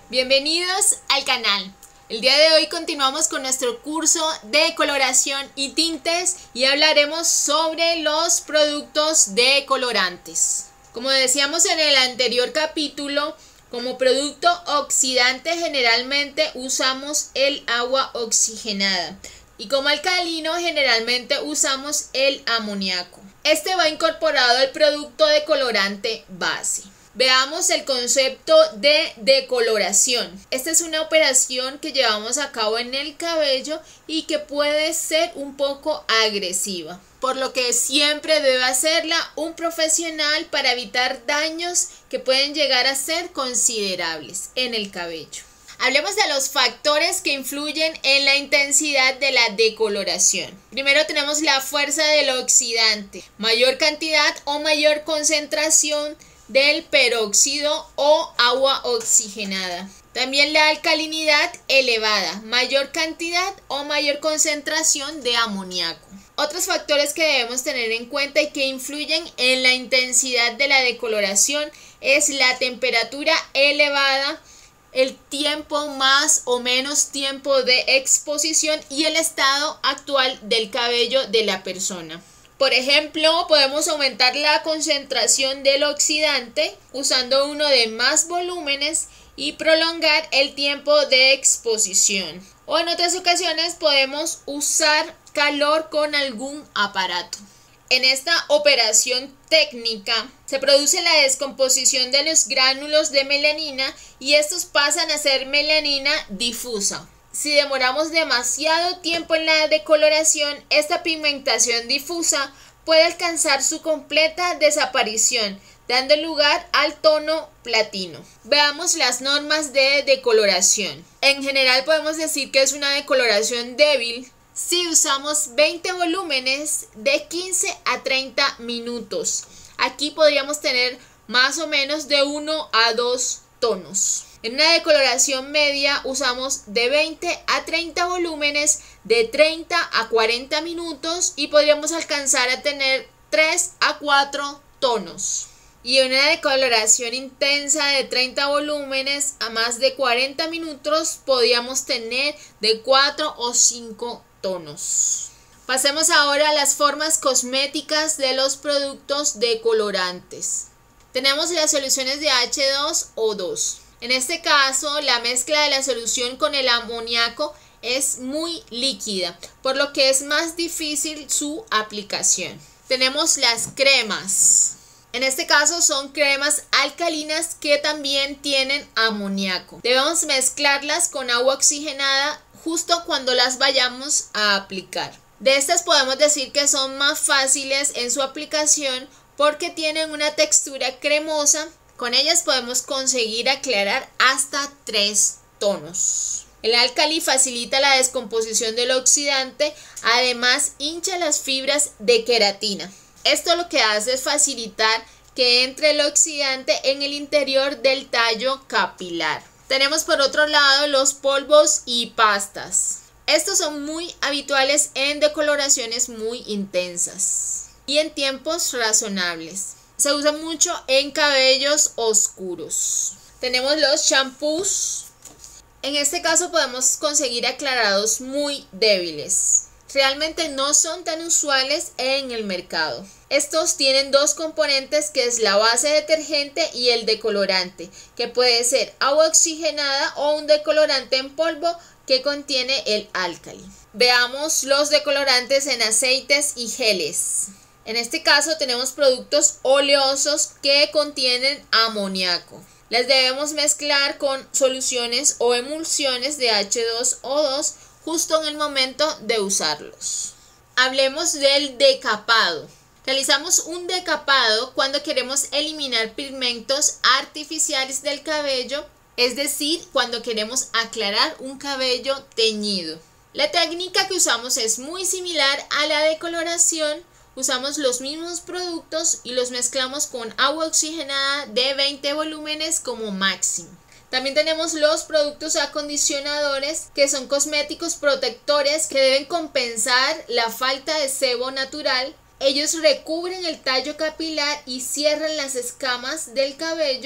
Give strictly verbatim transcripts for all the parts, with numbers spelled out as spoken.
Bienvenidos al canal. El día de hoy continuamos con nuestro curso de coloración y tintes y hablaremos sobre los productos decolorantes. Como decíamos en el anterior capítulo, como producto oxidante generalmente usamos el agua oxigenada y como alcalino generalmente usamos el amoníaco. Este va incorporado al producto decolorante base. Veamos el concepto de decoloración. Esta es una operación que llevamos a cabo en el cabello y que puede ser un poco agresiva, por lo que siempre debe hacerla un profesional para evitar daños que pueden llegar a ser considerables en el cabello. Hablemos de los factores que influyen en la intensidad de la decoloración. Primero tenemos la fuerza del oxidante, mayor cantidad o mayor concentración del peróxido o agua oxigenada. También la alcalinidad elevada, mayor cantidad o mayor concentración de amoníaco. Otros factores que debemos tener en cuenta y que influyen en la intensidad de la decoloración es la temperatura elevada, el tiempo más o menos tiempo de exposición y el estado actual del cabello de la persona. Por ejemplo, podemos aumentar la concentración del oxidante usando uno de más volúmenes y prolongar el tiempo de exposición. O en otras ocasiones podemos usar calor con algún aparato. En esta operación técnica se produce la descomposición de los gránulos de melanina y estos pasan a ser melanina difusa. Si demoramos demasiado tiempo en la decoloración, esta pigmentación difusa puede alcanzar su completa desaparición, dando lugar al tono platino. Veamos las normas de decoloración. En general podemos decir que es una decoloración débil si usamos veinte volúmenes de quince a treinta minutos. Aquí podríamos tener más o menos de uno a dos tonos. En una decoloración media usamos de veinte a treinta volúmenes de treinta a cuarenta minutos y podríamos alcanzar a tener tres a cuatro tonos. Y en una decoloración intensa de treinta volúmenes a más de cuarenta minutos podríamos tener de cuatro o cinco tonos. Pasemos ahora a las formas cosméticas de los productos decolorantes. Tenemos las soluciones de H dos O dos. En este caso, la mezcla de la solución con el amoníaco es muy líquida, por lo que es más difícil su aplicación. Tenemos las cremas. En este caso son cremas alcalinas que también tienen amoníaco. Debemos mezclarlas con agua oxigenada justo cuando las vayamos a aplicar. De estas podemos decir que son más fáciles en su aplicación porque tienen una textura cremosa. Con ellas podemos conseguir aclarar hasta tres tonos. El álcali facilita la descomposición del oxidante, además hincha las fibras de queratina. Esto lo que hace es facilitar que entre el oxidante en el interior del tallo capilar. Tenemos por otro lado los polvos y pastas. Estos son muy habituales en decoloraciones muy intensas y en tiempos razonables. Se usa mucho en cabellos oscuros. Tenemos los shampoos. En este caso podemos conseguir aclarados muy débiles. Realmente no son tan usuales en el mercado. Estos tienen dos componentes, que es la base detergente y el decolorante, que puede ser agua oxigenada o un decolorante en polvo que contiene el álcali. Veamos los decolorantes en aceites y geles. En este caso tenemos productos oleosos que contienen amoníaco. Las debemos mezclar con soluciones o emulsiones de H dos O dos justo en el momento de usarlos. Hablemos del decapado. Realizamos un decapado cuando queremos eliminar pigmentos artificiales del cabello, es decir, cuando queremos aclarar un cabello teñido. La técnica que usamos es muy similar a la decoloración. Usamos los mismos productos y los mezclamos con agua oxigenada de veinte volúmenes como máximo. También tenemos los productos acondicionadores, que son cosméticos protectores que deben compensar la falta de sebo natural. Ellos recubren el tallo capilar y cierran las escamas del cabello,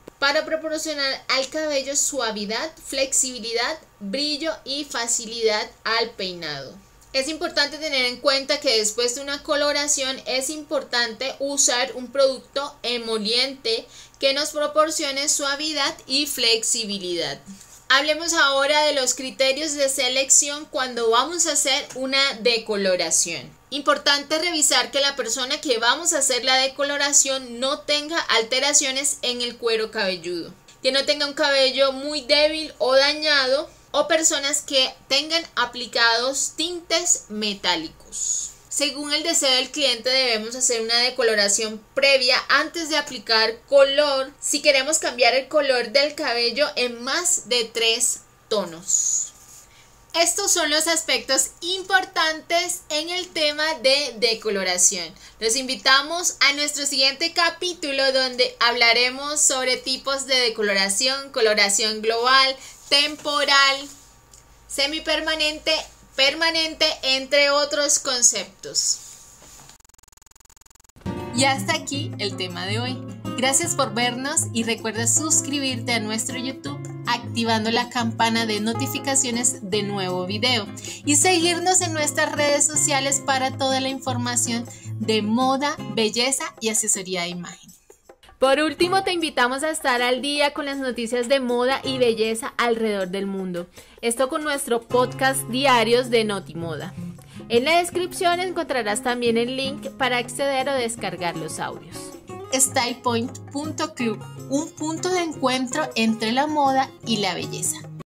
para proporcionar al cabello suavidad, flexibilidad, brillo y facilidad al peinado. Es importante tener en cuenta que después de una coloración es importante usar un producto emoliente que nos proporcione suavidad y flexibilidad. Hablemos ahora de los criterios de selección cuando vamos a hacer una decoloración. Importante revisar que la persona que vamos a hacer la decoloración no tenga alteraciones en el cuero cabelludo, que no tenga un cabello muy débil o dañado, o personas que tengan aplicados tintes metálicos. Según el deseo del cliente debemos hacer una decoloración previa antes de aplicar color si queremos cambiar el color del cabello en más de tres tonos. Estos son los aspectos importantes en el tema de decoloración. Los invitamos a nuestro siguiente capítulo donde hablaremos sobre tipos de decoloración, coloración global, temporal, semipermanente, permanente, entre otros conceptos. Y hasta aquí el tema de hoy. Gracias por vernos y recuerda suscribirte a nuestro YouTube activando la campana de notificaciones de nuevo video y seguirnos en nuestras redes sociales para toda la información de moda, belleza y asesoría de imagen. Por último, te invitamos a estar al día con las noticias de moda y belleza alrededor del mundo. Esto con nuestro podcast diarios de Notimoda. En la descripción encontrarás también el link para acceder o descargar los audios. stylepoint punto club, un punto de encuentro entre la moda y la belleza.